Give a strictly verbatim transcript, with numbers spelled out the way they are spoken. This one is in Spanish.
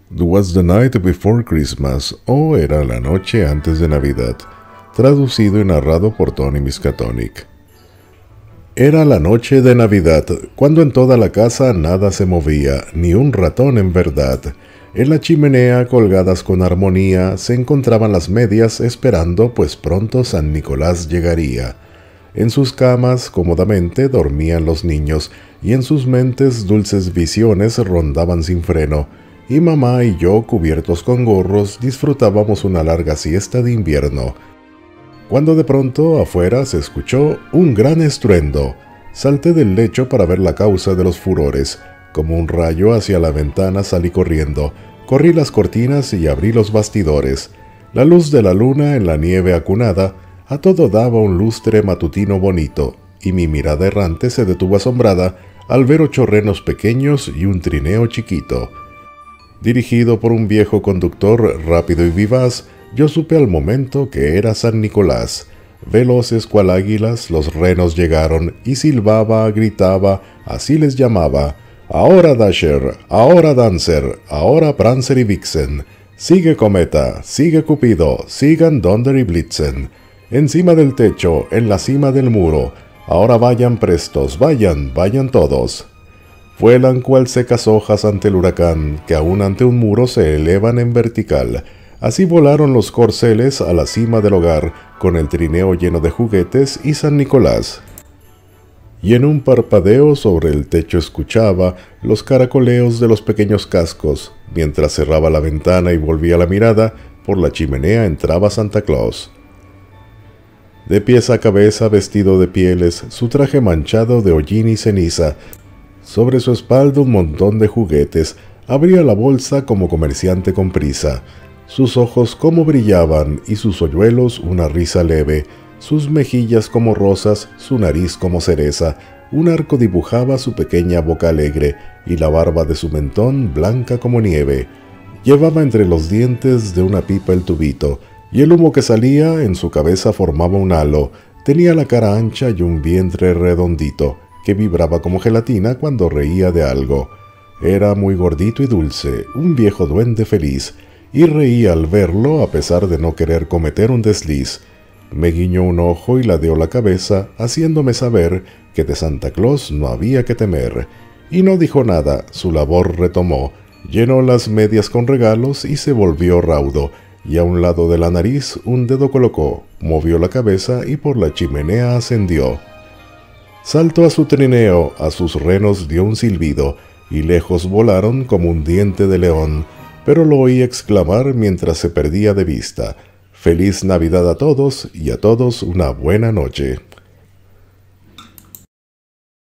It was the night before Christmas, o Era la noche antes de Navidad, traducido y narrado por Tony Miskatonic. Era la noche de Navidad, cuando en toda la casa nada se movía, ni un ratón en verdad. En la chimenea, colgadas con armonía, se encontraban las medias esperando, pues pronto San Nicolás llegaría. En sus camas cómodamente dormían los niños, y en sus mentes dulces visiones rondaban sin freno, y mamá y yo, cubiertos con gorros, disfrutábamos una larga siesta de invierno. Cuando de pronto afuera se escuchó un gran estruendo. Salté del lecho para ver la causa de los furores. Como un rayo hacia la ventana salí corriendo, corrí las cortinas y abrí los bastidores. La luz de la luna en la nieve acunada a todo daba un lustre matutino bonito, y mi mirada errante se detuvo asombrada al ver ocho renos pequeños y un trineo chiquito. Dirigido por un viejo conductor rápido y vivaz, yo supe al momento que era San Nicolás. Veloces cual águilas, los renos llegaron, y silbaba, gritaba, así les llamaba: «Ahora Dasher, ahora Dancer, ahora Prancer y Vixen. Sigue Cometa, sigue Cupido, sigan Donder y Blitzen. Encima del techo, en la cima del muro, ahora vayan prestos, vayan, vayan todos». Vuelan cual secas hojas ante el huracán, que aún ante un muro se elevan en vertical. Así volaron los corceles a la cima del hogar, con el trineo lleno de juguetes y San Nicolás. Y en un parpadeo sobre el techo escuchaba los caracoleos de los pequeños cascos. Mientras cerraba la ventana y volvía la mirada, por la chimenea entraba Santa Claus. De pies a cabeza vestido de pieles, su traje manchado de hollín y ceniza, sobre su espalda un montón de juguetes, abría la bolsa como comerciante con prisa. Sus ojos como brillaban y sus hoyuelos una risa leve, sus mejillas como rosas, su nariz como cereza, un arco dibujaba su pequeña boca alegre y la barba de su mentón blanca como nieve. Llevaba entre los dientes de una pipa el tubito, y el humo que salía en su cabeza formaba un halo. Tenía la cara ancha y un vientre redondito, que vibraba como gelatina cuando reía de algo. Era muy gordito y dulce, un viejo duende feliz, y reía al verlo a pesar de no querer cometer un desliz. Me guiñó un ojo y ladeó la cabeza, haciéndome saber que de Santa Claus no había que temer. Y no dijo nada, su labor retomó, llenó las medias con regalos y se volvió raudo, y a un lado de la nariz un dedo colocó, movió la cabeza y por la chimenea ascendió. Saltó a su trineo, a sus renos dio un silbido, y lejos volaron como un diente de león, pero lo oí exclamar mientras se perdía de vista: «Feliz Navidad a todos, y a todos una buena noche».